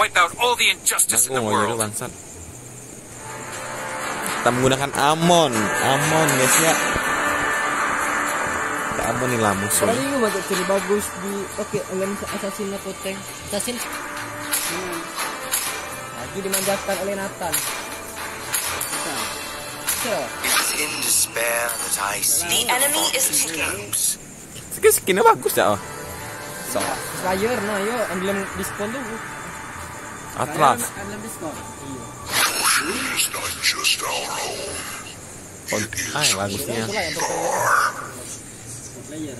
wipe out all the injustice in the world. Bangsat. Kita menggunakan Amon guys ya. Kita Amon nih lah musuh. Kali ini banyak ciri bagus di Assassin Koteng. Assassin. Lagi dimanjakan oleh Nathan. In despair that I see the enemy is ticking. Skinnya bagus ya. Slayer, no, ayo ambil diskon dulu. Atlas. Ambil diskon. Bagusnya. Slayer,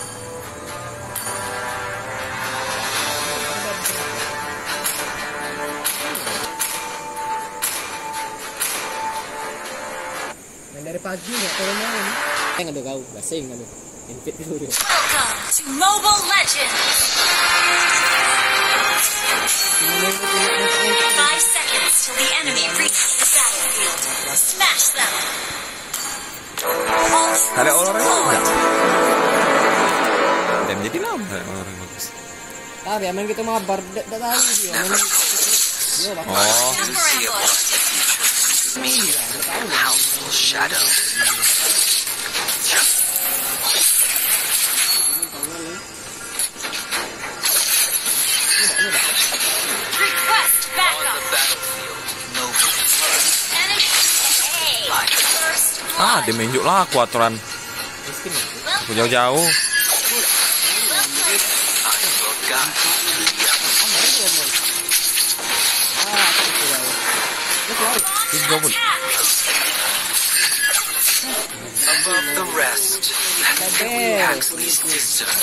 dari pagi nggak turun main. Nggak kau, basing nggak lu. Invite dulu. Welcome to Mobile Legends. 5 seconds till the enemy reaches the battlefield. Smash them. Ada orang enggak? Dan jadi lama orang bagus. Tapi main kita mabar, tidak tahu dia. Oh. Powerful shadow. Request backup. Dia menunjuk lah aku aturan. Aku jauh-jauh. Above the rest, Huxley's deserve.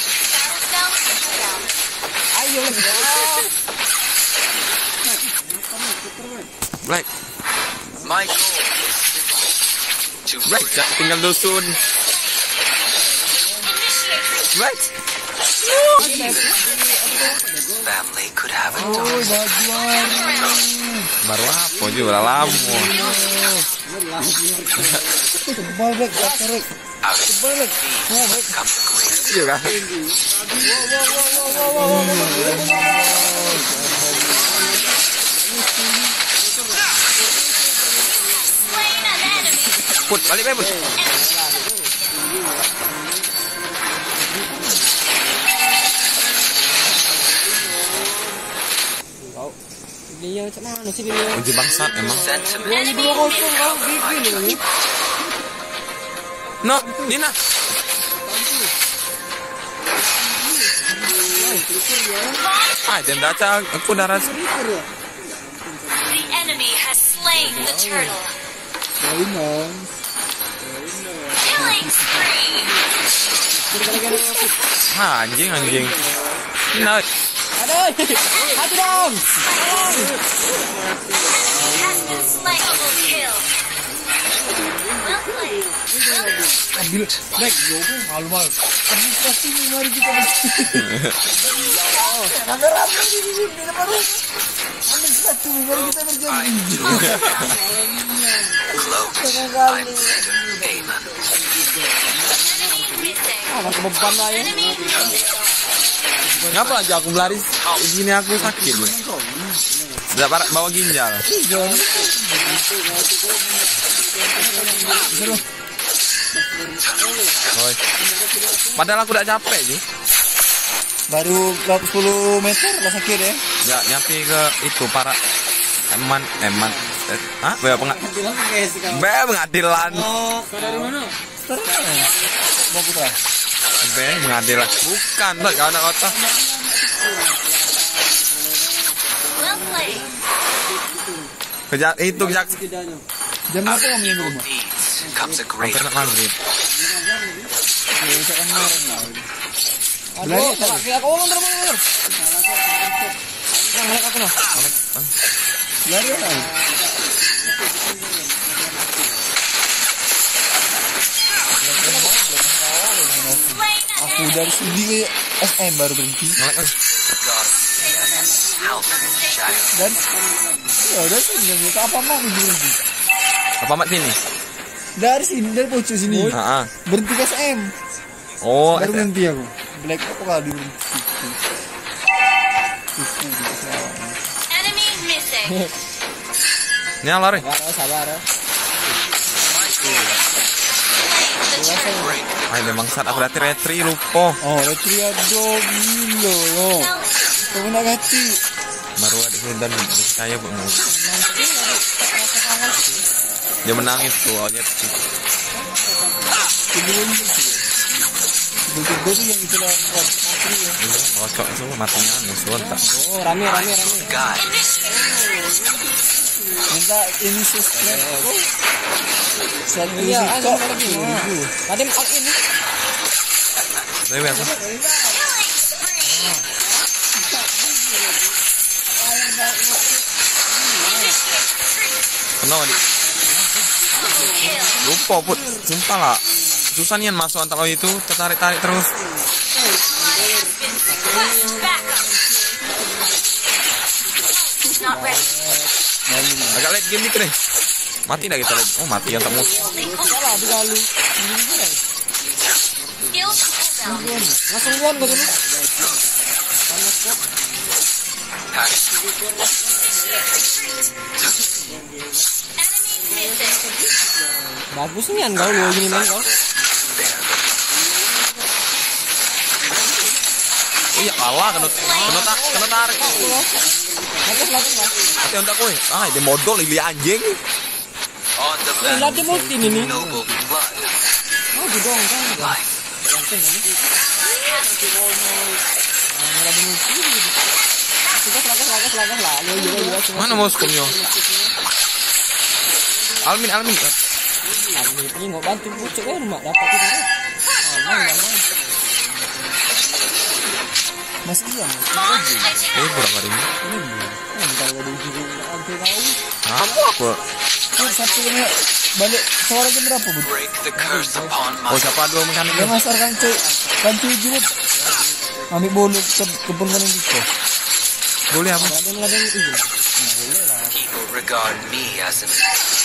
Black. My goal is to Black, tinggal dusun. Black. family could have a daughter. Baru apa juga lama. Iya kan? Put, balik Put. Dia macam mana sih dia? Uji bangsat emang. Ini 2-0 kau gigi loh. No, Nina. Dan datang aku darah. The enemy has slain the turtle. Killing spree. Anjing. Nah. Aduh, hati dong. Has been slain. Double kill. Well played. Ambil back jogo malu-malu. Ambil pasti mari kita. Kamera ini baru. Ambil satu mari kita berjanji. Aku beban lah ya. Ngapa aja aku berlari gini aku sakit gue. Sudah bawa ginjal. Padahal aku udah capek sih. Baru 10 meter udah sakit ya. Ya nyampe ke itu para eman. Pengadilan. Dari mana? Mau putra. Pengadilan. Bukan, tuh kau nak otak. Well played. Kejak itu kejak. Jam berapa kamu yang rumah? Comes a great Maghrib. Aduh, aku ngomong terus. Yang aku noh. Lari ya. Aku dari sini ke SM baru berhenti. Dan ya udah sini nggak apa mau berhenti. Apa mat sini? Dari sini dari pojok sini. Berhenti ke SM. Oh, baru berhenti aku. Black apa kali berhenti? missing. Ini lari. Sabar. Ay, memang saat aku lihat retri lupa. Oh, retri aduh gila loh. Kamu nak ganti. Baru ada dan saya bu. Dia menang itu awalnya. Betul yang itu lah buat retri ya. Kocok itu matinya musuh tak. Oh, rame. Minta ini subscribe. Iya, ada lagi. Ada empat ini. Lewe apa? Kenapa nih? Lupa put, sumpah lah. Susah nih masuk antar itu, tertarik terus. Agak late game dikit nih. Mati dah kita lagi. Oh mati yang tak musuh. Langsung gua dulu. Bagus nih kau lu gini main kau. Oh iya kalah kena tarik. Hati untuk kowe. Ah, dia modal ini anjing. Lagi multi ini. Noble blood. Oh, dong kan. Mana musuhnya? Almin. Ini nggak bantu pucuk ya rumah dapat itu. Masih iya. Berapa hari ini? Kalau di sini nanti tahu. Apa? Satu ini balik suara jam berapa bu? Oh siapa dua mekanik? Ya mas orang bantu jilid. Ambil bolu kebun mana itu? Boleh apa? Ada itu. Boleh lah. People regard me as an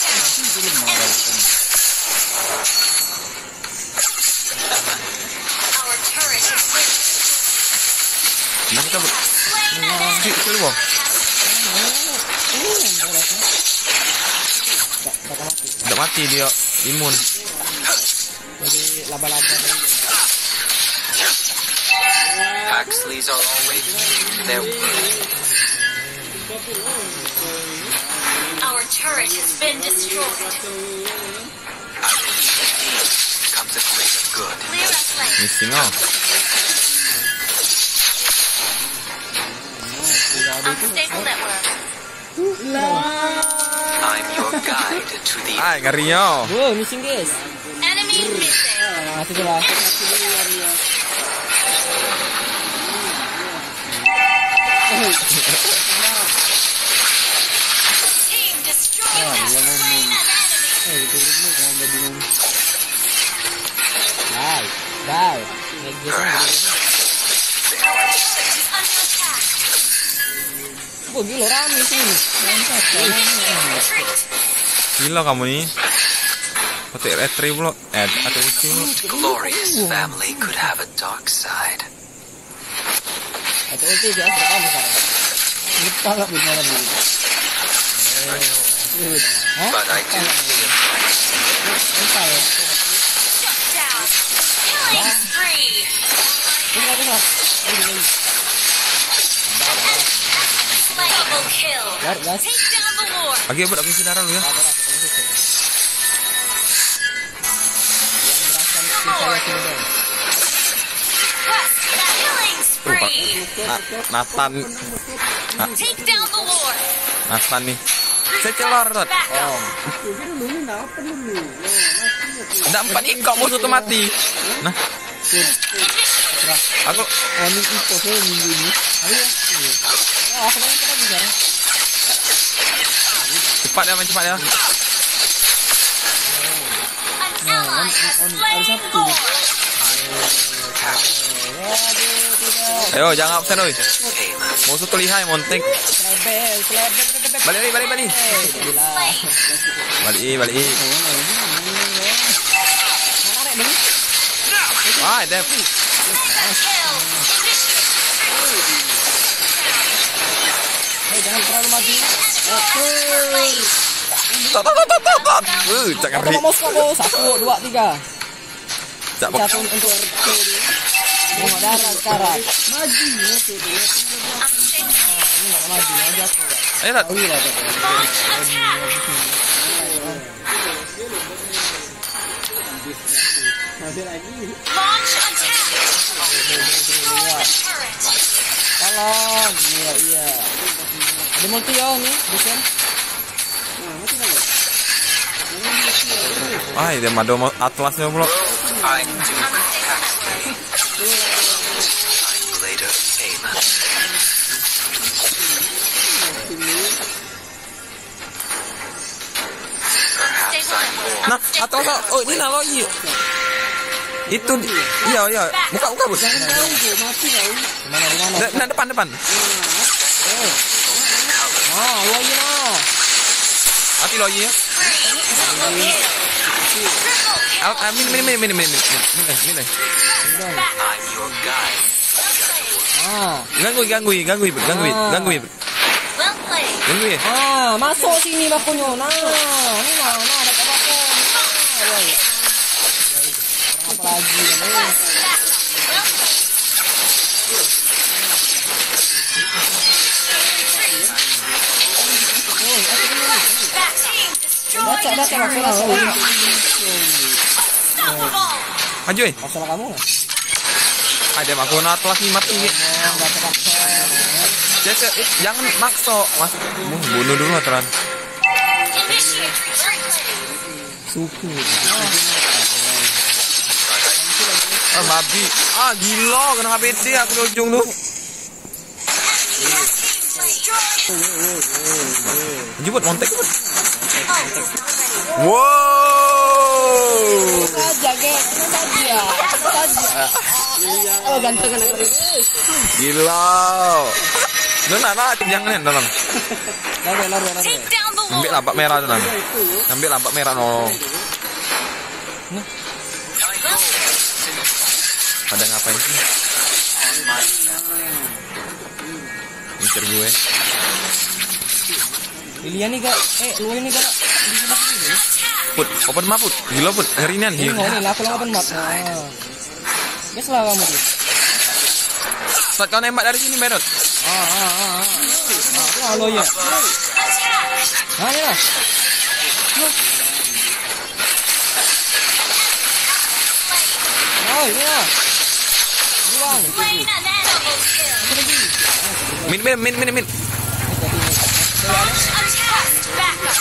Our turret is Nah kita itu loh. Tidak mati dia imun. Jadi laba-laba. Huxleys are always there. Our turret has been destroyed. Comes a greater good. Clear us lane. Missing off. Unstable network. I'm your guide to the Ay, ngerinya. Missing guys. Enemy missing. Masih jelas. Team destroyed has slain an enemy. Bye. Under attack. Oh gila rame sini. Retreat. Gila kamu nih. Petik retri pula. Atau isi pula. glorious family could have a dark side. Atau ulti dia sekarang. Kita enggak bisa lagi. But I do feel Shut down. Killing spree. Double kill. Take down the Lord. Lagi buat aku darah lu ya. Killing spree. Nathan. Take down the Lord. Nathan nih. Saya celor tuh. Ada 4 ikut musuh tuh mati. Nah. Aku cepat ya, cepat ya. An ally has slain the Lord. Ayo jangan absen oi. Musuh tuh lihai montek. Balik. Balik. Ah, Dep. jangan terlalu maju. Tot. Cak ngeri. Mau skop 1 2 3. Cak Satu untuk mau darah sekarang. Maju. Maju aja aku. Ayo Rat. Launch attack. Launch attack. Turret. Tolong. Iya. Ada multi ya nih, Busen. Dia mado atlasnya pula. I do not attack. I'm later famous. Perhaps I'm more. Nah, atlas. Oh, ini nalo iya. Itu iya. Buka, Bos. Mana depan. Loyi nah. Mati loyi ya. Min. I'm your guide. Ganggu. Well played. Masuk sini bakunya. Nah, ada apa-apa. Apa lagi ini? Baca masalah Maju masalah kamu nggak? Ada aku atlas nih mati. Jangan makso mas. Bunuh dulu aturan. Suku. Babi. Gila kena HPD aku di ujung tuh. Jemput montek. Wow. Saja. Oh ganteng anak. Gila. Nona, jangan tolong. Lari. Ambil lampak merah tuh. Ambil lampak merah no. Pada ngapain sih? Incer gue. Lilian nih gak? Lu ini gak? Put, open map put. Gila put, ngerinan ini. Ini aku lah open map. Guys lah kamu tuh. Saat kau nembak dari sini Berot. Halo ya. Ini lah. Ini lah. Buang. Min. Launch attack. Backup.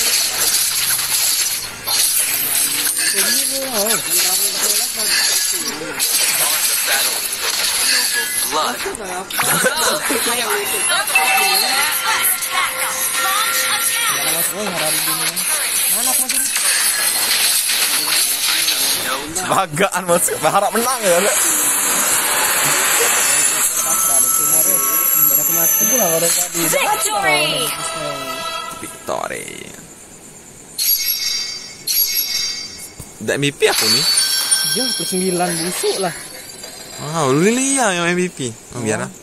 Blood. Bagaan mas, berharap menang ya. Victory. Udah MVP aku nih. Jauh ke 9 busuk lah. Wow, Lilia yang MVP. Biar lah.